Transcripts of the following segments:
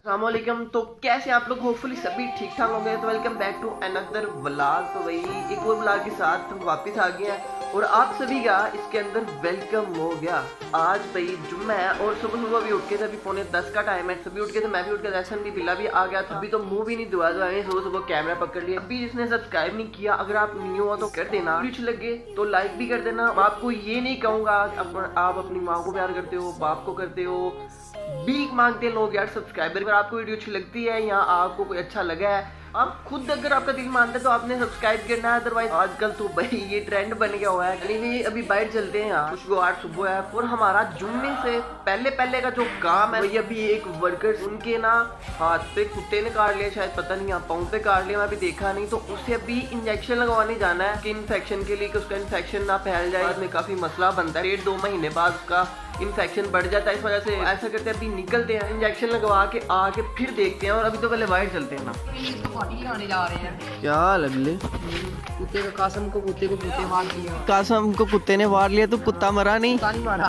अस्सलामुअलैकुम। तो कैसे आप लोग, होपफुली सभी ठीक ठाक होंगे। तो welcome back to another vlog. तो वही एक और व्लॉग के साथ हम वापस आ गए हैं और आप सभी का इसके अंदर वेलकम हो गया। आज भाई जुम्मा है और सुबह सुबह भी उठ के थे, अभी 9:45 का टाइम है। सभी उठ के थे, मैं भी उठ के, दर्शन भी, बिल्ला भी आ गया था। अभी तो मुंह भी नहीं धुआ धुआ, सुबह सुबह कैमरा पकड़ लिया। अभी जिसने सब्सक्राइब नहीं किया, अगर आप न्यू हो तो कर देना, कुछ लगे तो लाइक भी कर देना। मैं आपको ये नहीं कहूँगा आप अपनी माँ को प्यार करते हो, बाप को करते हो, भीख मांगते हैं लोग यार सब्सक्राइबर। अगर आपको वीडियो अच्छी लगती है या आपको कोई अच्छा लगा है, आप खुद अगर आपका दिल मानता है तो आपने सब्सक्राइब करना है। अदरवाइज आजकल तो भाई ये ट्रेंड बन गया हुआ है। एनीवे अभी बाहर चलते हैं यार, खुशगवार सुबह है और हमारा जुम्मे से पहले का जो काम है, वही अभी एक वर्कर उनके ना हाथ पे कुत्ते ने काट लिया, शायद पता नहीं, पाँव पे काट लिया, मैं अभी देखा नहीं। तो उसे अभी इंजेक्शन लगवाने जाना है स्किन इन्फेक्शन के लिए, कि उसका इन्फेक्शन ना फैल जाए। इसमें काफी मसला बनता है, 1-2 महीने बाद उसका इन्फेक्शन बढ़ जाता है। इस वजह से ऐसा करते हैं, अभी निकलते हैं, इंजेक्शन लगवा के आके फिर देखते हैं। और अभी तो पहले बाहर चलते हैं ना। जा रहे हैं क्या लगले कुत्ते का कासम को कुत्ते मार दिया। कासम को कुत्ते ने मार लिया, तो कुत्ता मरा नहीं? मारा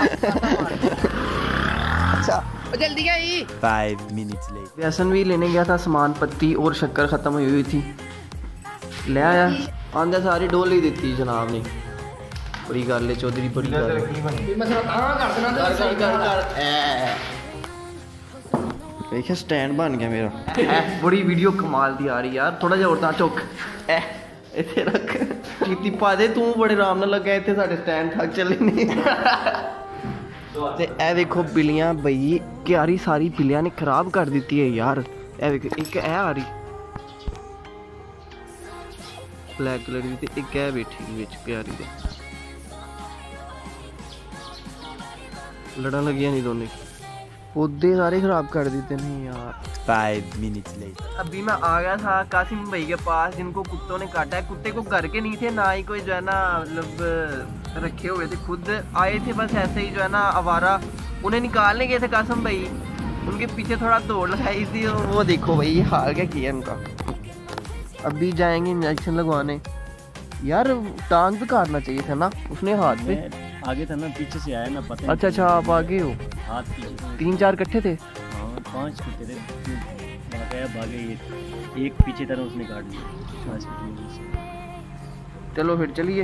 अच्छा जल्दी गई। 5 मिनट्स लेट बेसन भी लेने गया था, सामान पत्ती और शक्कर खत्म हुई थी, ले आया। आंदा सारी डोल ही देती जनाब ने। बड़ी गल है चौधरी, बड़ी गल देखिए स्टैंड बन गया मेरा। बड़ी वीडियो कमाल दी आ रही यार, थोड़ा जिहा और चुक इथे रख कीती पा दे। तू बड़े आराम नाल लगा इथे साडे स्टैंड तक चले नहीं। ते ए देखो बिल्लियां, बई क्यारी सारी बिल्लियां ने खराब कर दी है यार। ए देखो एक ए आ रही ब्लैक कलर की, ते एक ए बैठी विच क्यारी दे, लड़न लगियां नहीं दोनों, पौधे सारे खराब कर देते नहीं यार। 5 मिनट्स लेटर अभी मैं आ गया था कासिम भाई के पास, जिनको कुत्तों ने काटा है। कुत्ते को घर के नहीं थे, ना ही कोई जो है ना मतलब रखे हुए थे, खुद आए थे बस ऐसे ही जो है ना आवारा। उन्हें निकालने गए थे कासिम भाई, उनके पीछे थोड़ा दौड़ लगाई थी। वो देखो भाई ये हाल क्या किया उनका। अभी जाएंगे इंजेक्शन लगवाने। यार टांग पे काटना चाहिए था ना, उसने हाथ पे। आगे था ना, पीछे से आया ना, पता। अच्छा आप आगे हो। हाथ पीछे 3-4 इकट्ठे थे। हाँ 5 कुत्ते थे, भागे ये एक पीछे तरह उसने काट दिया। चलो फिर चलिए।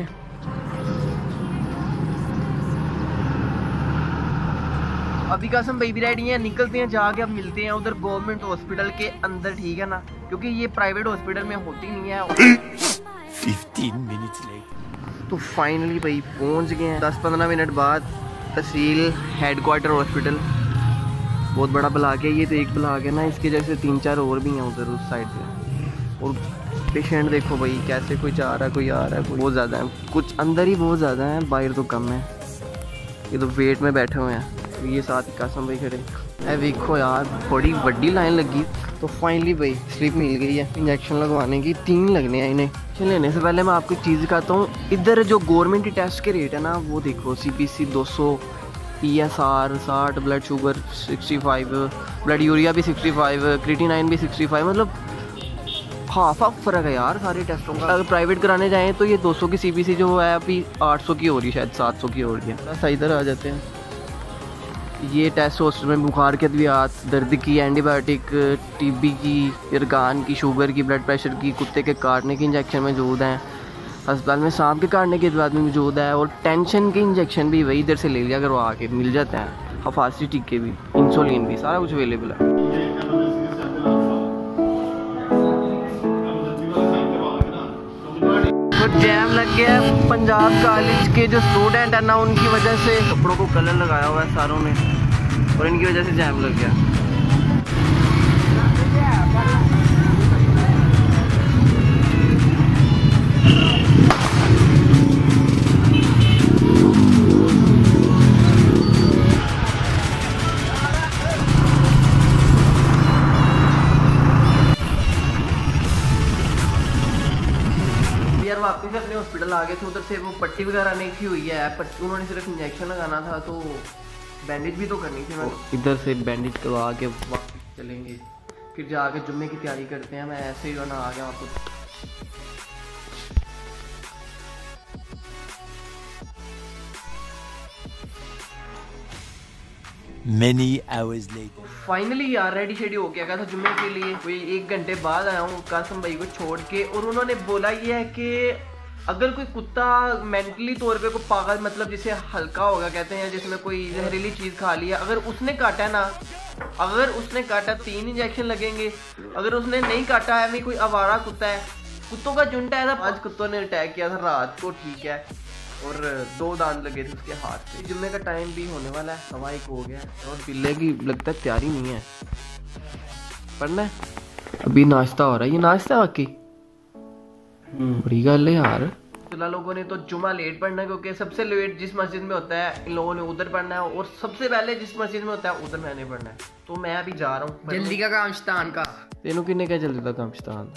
अभी कासम भाई भी रेडी हैं, निकलते हैं, जाके अब मिलते हैं उधर गवर्नमेंट हॉस्पिटल के अंदर, ठीक है ना, क्योंकि ये प्राइवेट हॉस्पिटल में होती नहीं है। 15 मिनट्स लेट तो फाइनली भाई पहुंच गए हैं 10-15 मिनट बाद तहसील हेडक्वार्टर हॉस्पिटल। बहुत बड़ा ब्लॉक है ये, तो एक ब्लॉक है ना, इसके जैसे 3-4 और भी हैं उधर उस साइड पे। और पेशेंट देखो भाई कैसे, कोई जा रहा है कोई आ रहा है, बहुत ज़्यादा है, कुछ अंदर ही बहुत ज़्यादा है, बाहर तो कम है। ये तो वेट में बैठे हुए हैं। तो ये साथ कासम भाई खड़े। ऐ देखो यार बड़ी बड़ी लाइन लगी। तो फाइनली भाई स्लिप मिल गई है इंजेक्शन लगवाने की, 3 लगने हैं इन्हें। लेने से पहले मैं आपको एक चीज़ दिखाता हूँ। इधर जो गवर्नमेंट टेस्ट के रेट है ना, वो देखो CBC 200, PSR 60, blood sugar 65, blood urea भी 65, क्रिएटिनिन भी 65, मतलब हाफ फ़र्क है यार सारे टेस्टों का। अगर प्राइवेट कराने जाएँ तो ये 200 की CBC जो है अभी 800 की हो रही है, शायद 700 की हो रही है। बस इधर आ जाते हैं। ये टेस्ट हॉस्टल में बुखार के अद्वियात, दर्द की, एंटीबायोटिक, TB की, इरकान की, शुगर की, ब्लड प्रेशर की, कुत्ते के काटने के इंजेक्शन मौजूद हैं। अस्पताल में सांप के काटने के बाद में मौजूद है। और टेंशन के इंजेक्शन भी वही इधर से ले लिया करो आके, मिल जाते हैं। हफासी टीके भी, इंसुलिन भी, सारा कुछ अवेलेबल है। जैम लग गया पंजाब कॉलेज के जो स्टूडेंट है ना, उनकी वजह से कपड़ों को कलर लगाया हुआ है सारों ने, और इनकी वजह से जैम लग गया। वापस अपने हॉस्पिटल आ गए थे। उधर से वो पट्टी वगैरह नहीं थी हुई है, उन्होंने सिर्फ इंजेक्शन लगाना था, तो बैंडेज भी तो करनी थी। मैं इधर से बैंडेज करवा के वापस चलेंगे, फिर जाके जुम्मे की तैयारी करते हैं। मैं ऐसे ही ना आ गया वापस। Many hours later. फाइनली यार रेडी शेडी हो गया था जुम्मे के लिए। कोई 1 घंटे बाद आया हूँ कासिम भाई को छोड़ के, और उन्होंने बोला ये है कि अगर कोई कुत्ता मेंटली तौर पे कोई पागल, मतलब जिसे हल्का होगा कहते हैं, जिसमें कोई जहरीली चीज़ खा लिया, अगर उसने काटा ना, अगर उसने काटा 3 इंजेक्शन लगेंगे। अगर उसने नहीं काटा है, कोई आवारा कुत्ता है, कुत्तों का झुंड है था, 5 कुत्तों ने अटैक किया था रात को, ठीक है, और 2 दांत लगे थे उसके हाथ पे। जुम्मे का टाइम भी होने वाला है, सवा 1 हो गया है और बिल्ले की लगता है तैयारी नहीं है, पढ़ना है। अभी नाश्ता हो रहा है, ये नाश्ता बाकी बड़ी गल है यार। फिलहाल लोगों ने तो जुमा लेट पढ़ना है, क्योंकि सबसे लेट जिस मस्जिद में होता है इन लोगों ने उधर पढ़ना है, और सबसे पहले जिस मस्जिद में होता है उधर मैंने पढ़ना है। तो मैं अभी जा रहा हूँ। जल्दी का काम शैतान का। तेनों किन्ने क्या जल्दी का काम शैतान?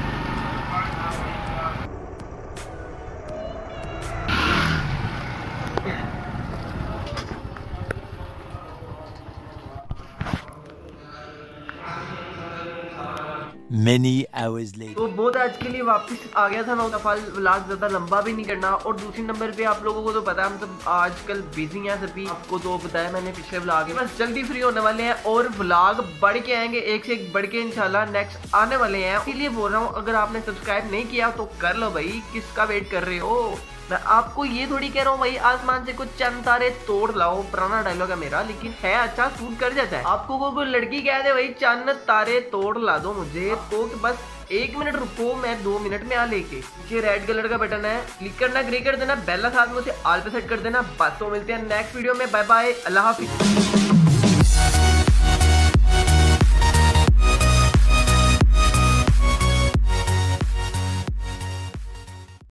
Many hours later. तो बहुत आज के लिए वापस आ गया था मैं दफा। व्लॉग ज्यादा लंबा भी नहीं करना, और दूसरी नंबर पे आप लोगों को तो पता है हम सब आजकल बिजी हैं सभी, आपको तो बताया मैंने पिछले व्लॉग में। बस जल्दी फ्री होने वाले हैं और व्लॉग बढ़ के आएंगे, एक से एक बढ़ के इंशाल्लाह नेक्स्ट आने वाले हैं। इसीलिए बोल रहा हूँ अगर आपने सब्सक्राइब नहीं किया तो कर लो भाई, किसका वेट कर रहे हो। मैं आपको ये थोड़ी कह रहा हूँ भाई आसमान से कुछ चंद तारे तोड़ लाओ, पुराना डायलॉग है मेरा, लेकिन है अच्छा, सूट कर जाता है। आपको कोई लड़की कह दे भाई चंद तारे तोड़ ला दो मुझे, तो बस 1 मिनट रुको, मैं 2 मिनट में आ लेके। ये रेड कलर का बटन है, क्लिक करना, ग्रे कर देना, बेल साथ में उसे ऑल पे सेट कर देना। बस तो मिलते हैं नेक्स्ट वीडियो में, बाय बाय, अल्लाह हाफिज।